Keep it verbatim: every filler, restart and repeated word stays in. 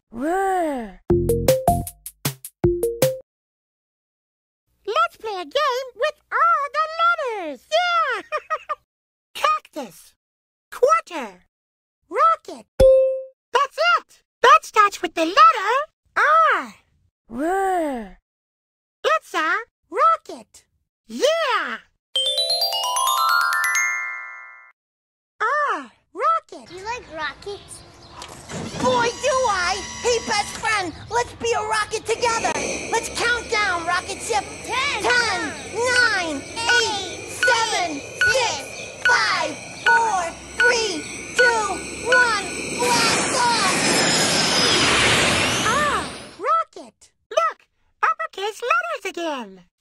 Let's play a game with all the letters. Yeah! Cactus. Quarter. Rocket. That's it. That starts with the letter R. It's a rocket. Yeah! R. Rocket. Do you like rockets? Boy, do I! Hey, best friend, let's be a rocket together. Let's count down, rocket ship. Ten, Ten, nine, eight, seven, six, five, four, three, two, one. Blast off! R. Rocket. Look, uppercase letters again.